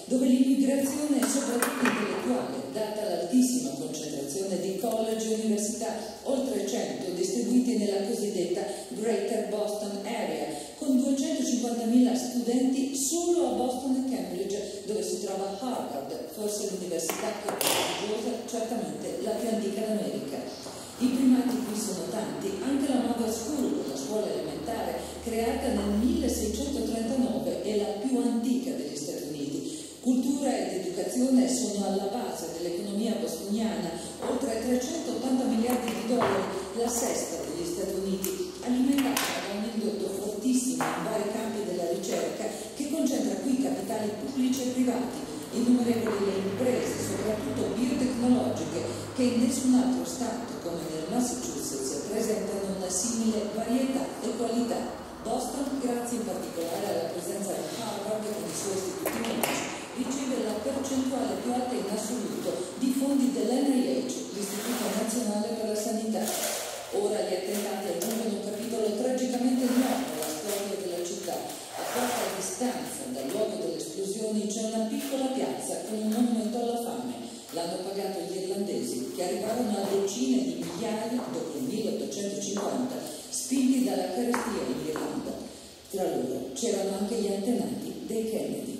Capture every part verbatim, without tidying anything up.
dove l'immigrazione è soprattutto intellettuale, data l'altissima concentrazione di college e università, oltre cento distribuiti nella cosiddetta Greater Boston Area, con duecentocinquantamila studenti solo a Boston e Cambridge, dove si trova Harvard, forse l'università più prestigiosa, certamente la più antica d'America. I primati qui sono tanti, anche la Nova School, la scuola elementare, creata nel milleseicentotrentanove, è la più antica degli Stati Uniti. Cultura ed educazione sono alla base dell'economia bostoniana, oltre trecentottanta miliardi di dollari, la sesta degli Stati Uniti, alimentata da un indotto fortissimo in vari campi della ricerca che concentra qui capitali pubblici e privati, innumerevoli le imprese, soprattutto biotecnologiche, che in nessun altro Stato, come nel Massachusetts, presentano una simile varietà e qualità. Boston, grazie in particolare alla presenza di Harvard con i suoi istituti medici, riceve la percentuale più alta in assoluto di fondi dell'N I H, l'Istituto Nazionale per la Sanità. Ora gli attentati aggiungono un capitolo tragicamente nuovo alla storia della città. A poca distanza dal luogo delle esplosioni c'è una piccola piazza con un monumento alla fame. L'hanno pagato gli irlandesi, che arrivarono a decine di migliaia dopo il milleottocentocinquanta, spinti dalla carestia in Irlanda. Tra loro c'erano anche gli antenati dei Kennedy.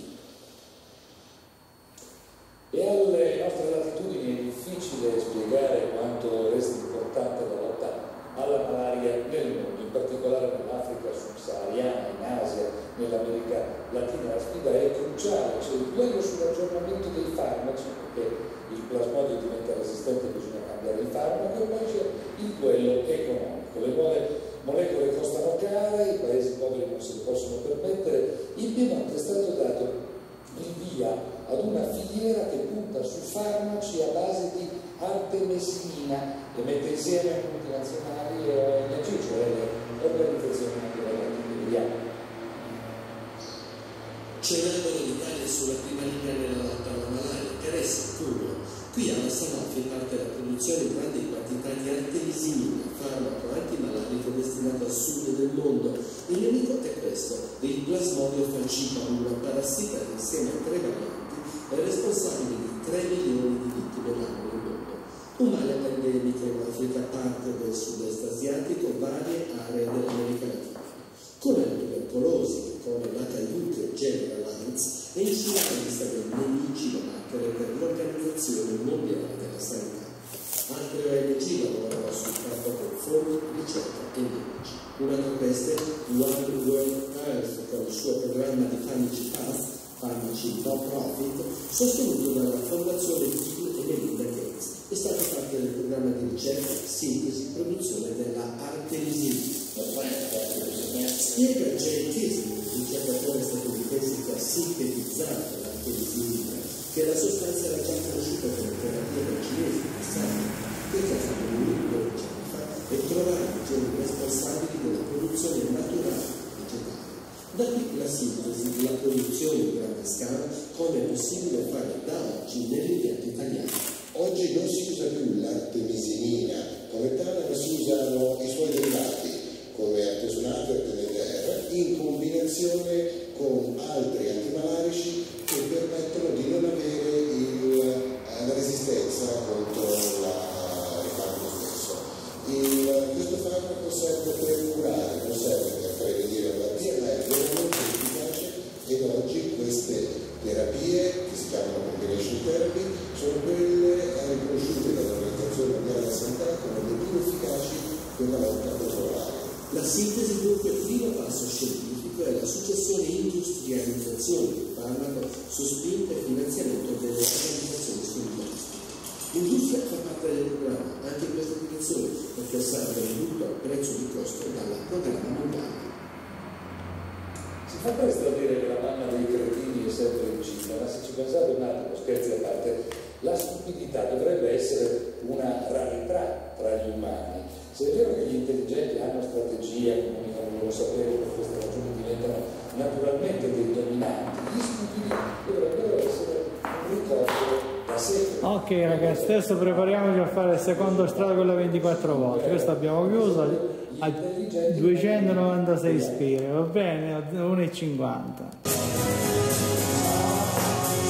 E alle nostre latitudini è difficile spiegare quanto resti importante la lotta alla malaria nel mondo, in particolare nell'Africa subsahariana, in Asia, nell'America Latina. La sfida è cruciale, c'è il duello sull'aggiornamento dei farmaci, perché il plasmodio diventa resistente, bisogna cambiare il farmaco, e poi c'è il duello economico. Le nuove molecole costano care, i paesi poveri non se le possono permettere. In Piemonte è stato dato il via ad una filiera che punta su farmaci a base di artemisina e mette insieme multinazionali e O N G, cioè le organizzazioni internazionali. Vediamo. Celebra l'Italia sulla prima linea nella lotta alla malaria, interessa Cugolo. Qui alla Sanofi parte la produzione in grandi quantità di artemisinina, farmaco antimalarico destinato al sud del mondo. Il nemico è questo, il plasmodio falciparum, una parassita che insieme a tre varianti è responsabile di tre milioni di vittime l'anno nel mondo. Un male pandemico in Africa, parte del sud-est asiatico, varie aree dell'America Latina. Come la tubercolosi, come l'H I V che genera l'AIDS, è infine la lista dei nemici da battere per l'Organizzazione Mondiale della Sanità. Altre O N G lavorano sul campo con fondi, ricerca e nemici. Una tra queste, One World Health, con il suo programma di farmaci Path, farmaci no profit, sostenuto dalla Fondazione Bill e Melinda Gates. È stato parte del programma di ricerca, sintesi, produzione della artemisina. Spiega Jay Tisney, il ricercatore statunitense che ha sintetizzato l'artemisina, che la sostanza era già conosciuta come terapia dai cinesi in passato, che cosa lui dodici anni fa e trovare i geni responsabili della produzione naturale vegetale. Da qui la sintesi della produzione in grande scala, come è possibile fare da oggi nell'impianto italiano. Oggi non si usa più l'artemisinina come tale, ma si usano i suoi derivati come artesonato e T N D R in combinazione con altri antimalarici che permettono di non avere il, la resistenza contro la, il farmaco stesso. Il, questo farmaco serve per curare, non serve per prevenire la malattia, ma è veramente efficace, ed oggi queste terapie, che si chiamano combination therapy, sono quelle riconosciute dall'Organizzazione Mondiale della Sanità come le più efficaci per la lotta contro la malaria. La sintesi dunque il primo passo scientifico è la successione industrializzazione del farmaco su spinta e finanziamento delle organizzazioni scientifiche. L'industria fa parte del programma anche in questa direzione, perché sarà venduto al prezzo di costo dal programma mondiale. Si fa presto a dire che la mamma dei cretini è sempre incinta, ma se ci pensate un attimo, scherzi a parte, la stupidità dovrebbe essere una rarità tra gli umani. Se è vero che gli intelligenti hanno strategia, comunicano il loro sapere, per queste ragioni diventano naturalmente dei dominanti, gli stupidi dovrebbero essere un ricordo da sempre. Ok ragazzi, adesso prepariamoci a fare il secondo strato con le ventiquattro volte. Questo abbiamo chiuso a duecentonovantasei spire, va bene? A uno e cinquanta.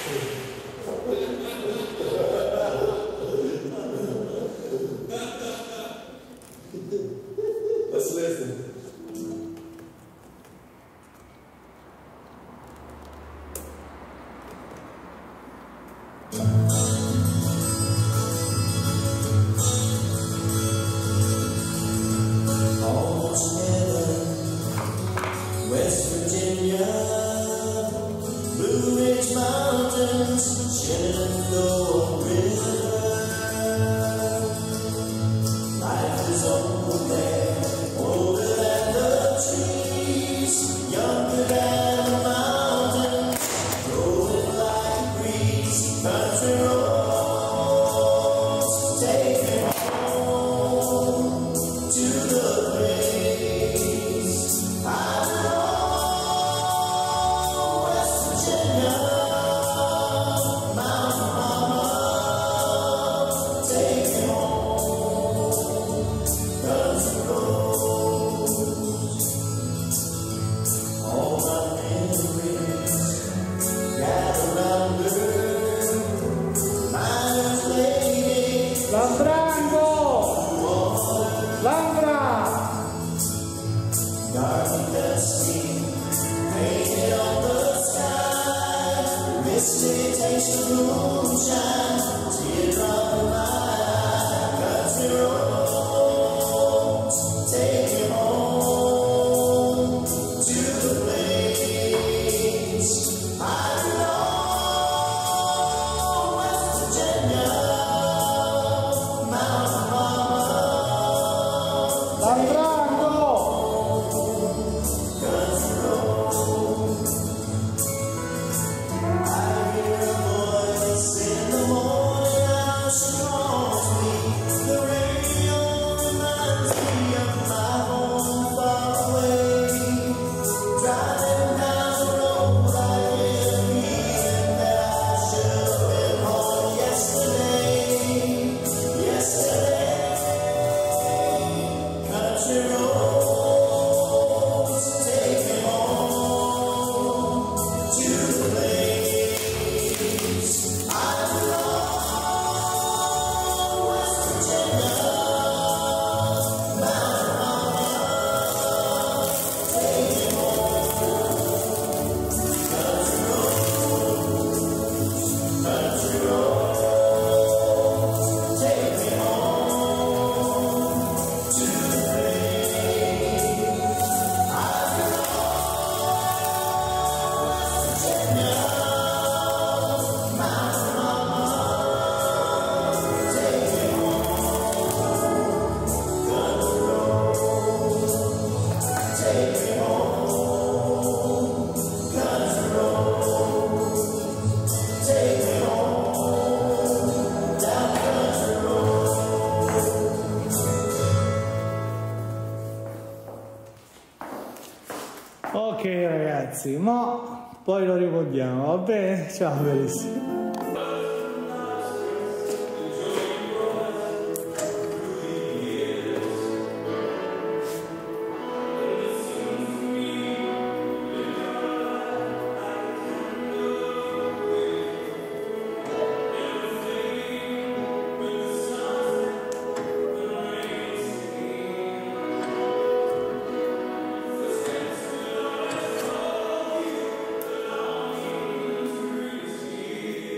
Let's listen. Almost heaven, West Virginia, Blue Ridge Mountains, Shenandoah River. Life is over there, older than the trees, younger than the mountains, growing like a breeze. Country roads take me home to the place I belong, West Virginia, Mountain Mama, take me home, country roads. All my memories gather round her, miner's lady, Lambrango! Lambra! dark and dusty, painted on the sky, misty taste of moonshine, teardrop in my eye. Country roads take me home to the place I belong, West Virginia, Mountain Mama. Lambrango! I hear a voice in the morning hour, she calls me. The radio reminds me of my home far away. Driving down the road, I hear a feeling that I should have been home yesterday. Yesterday, country roads take me home to the place I belong, West Virginia, Mountain Mama, take me home, country roads, country roads, take me home to the place I belong, West Virginia, Mountain Mama, take me home, country roads, take me home, country roads, take me home, down country roads. Ok ragazzi, ma poi lo ricordiamo, va bene? Ciao carissimi. Country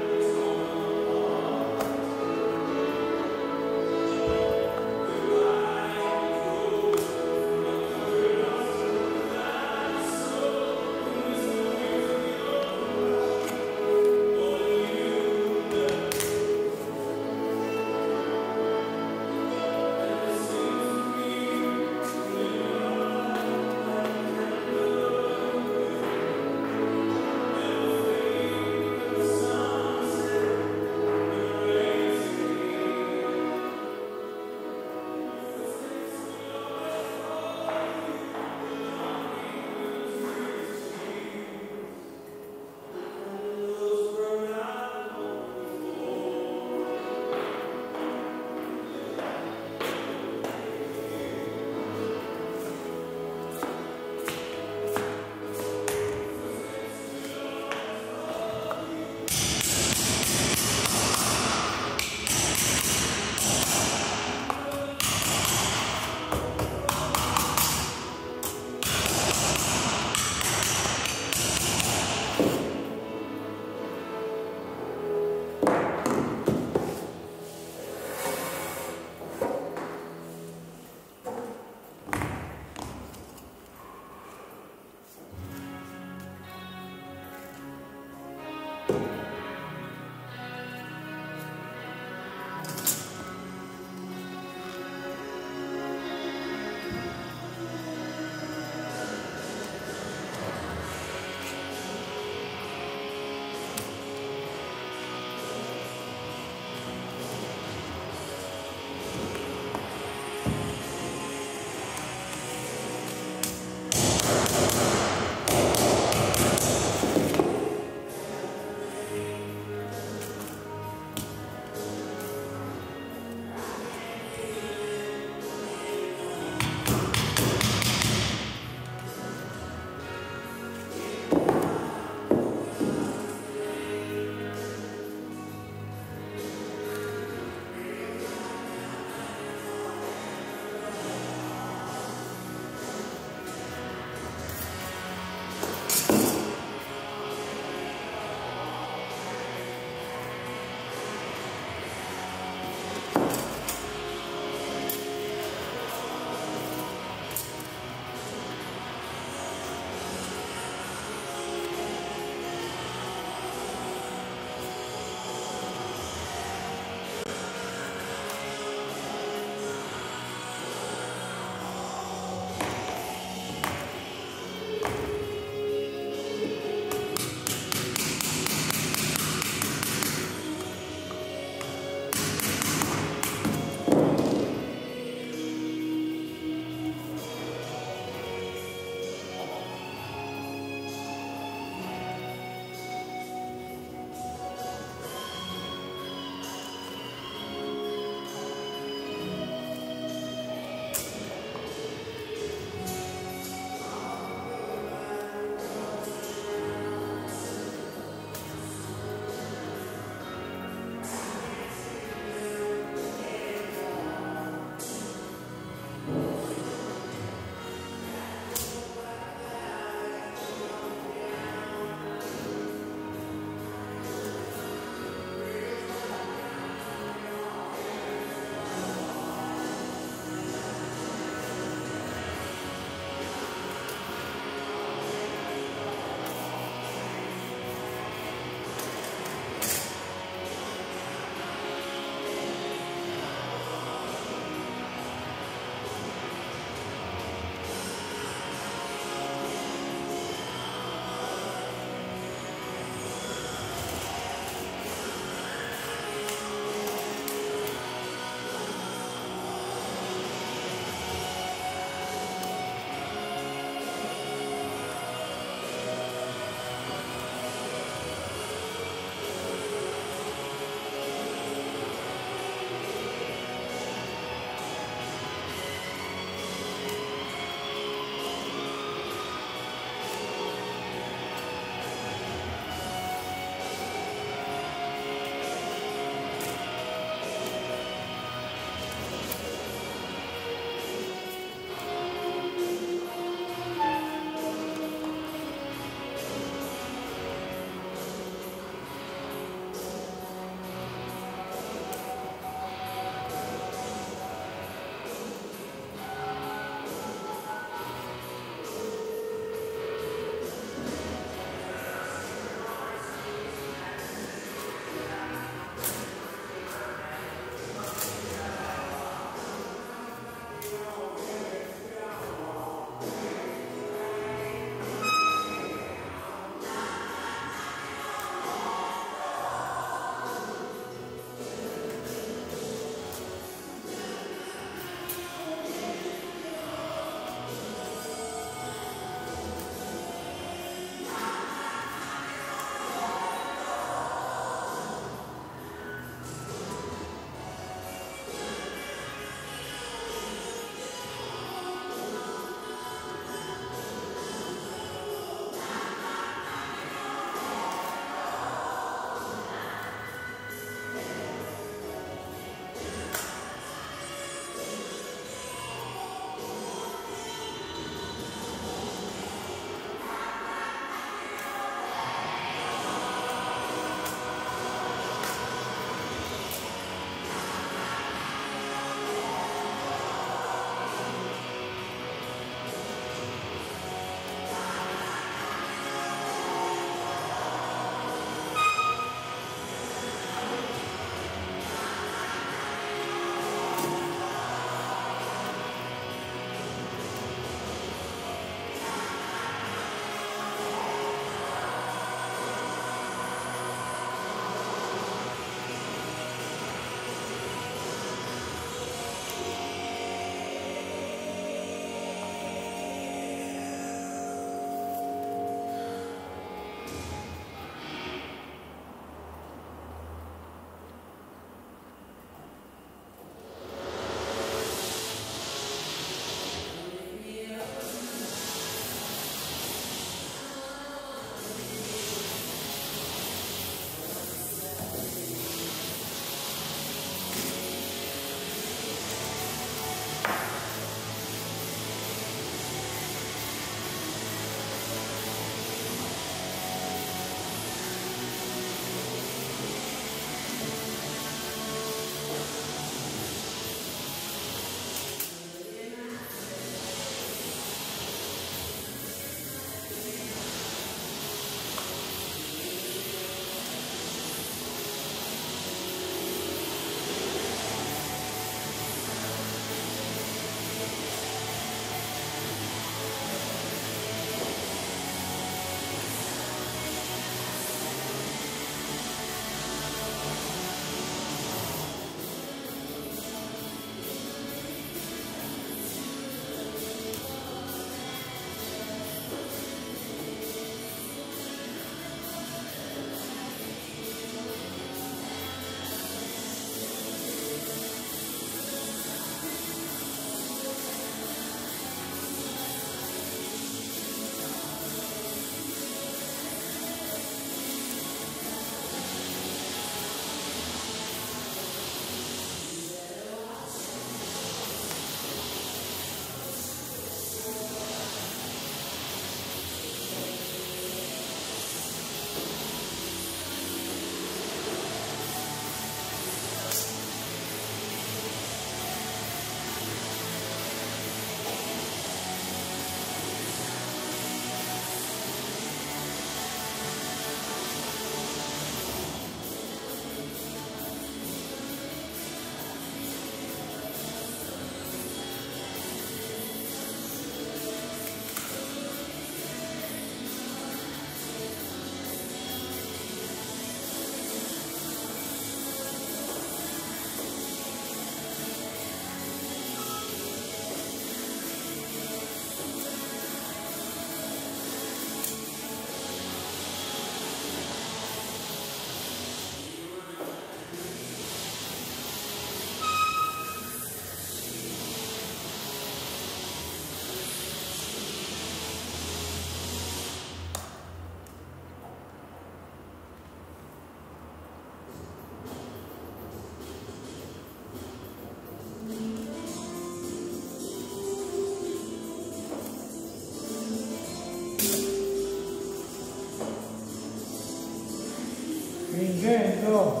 Vincenzo!